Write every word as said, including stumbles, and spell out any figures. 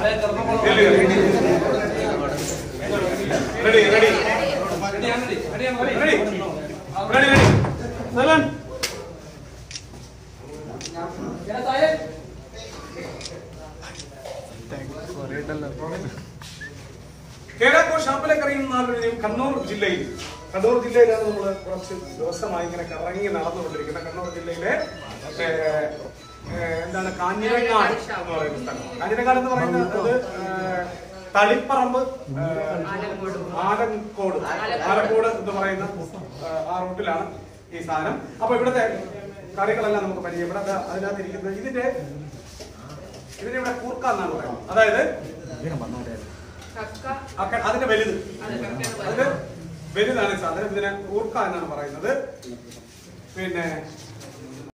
ready, ready. Ready, ready, ready. Silent. Kerala ഷാപ്പിലേക്ക് അറിയുന്ന കണ്ണൂർ ജില്ലയിൽ കണ്ണൂർ ജില്ലയിലാണ് നമ്മൾ കുറച്ച് ദിവസമായി ഇങ്ങനെ കറങ്ങി നടന്നുകൊണ്ടിരിക്കുന്നത്. കണ്ണൂർ ജില്ലയിലെ എന്താണ് കാഞ്ഞിരങ്ങാട് എന്ന് പറയുന്ന സ്ഥലം. കാഞ്ഞിരങ്ങാട് എന്ന് പറയുന്നത് തളിപ്പറമ്പ് ആലങ്കോട് ആലക്കോട് എന്ന് പറയുന്ന ആ റൂട്ടിലാണ് ഈ സാധനം. അപ്പൊ ഇവിടുത്തെ കറികളെല്ലാം നമുക്ക് പരിചയം. ഇവിടെ അതിനകത്ത് ഇരിക്കുന്നത് ഇതിന്റെ ഇതിന്റെ ഇവിടെ കൂർക്ക എന്നാണ് പറയുന്നത്. അതായത് അതിന്റെ വലുത് അതിന്റെ വലുതാണ് സാധനം. ഇതിനെ കൂർക്ക എന്നാണ് പറയുന്നത്. പിന്നെ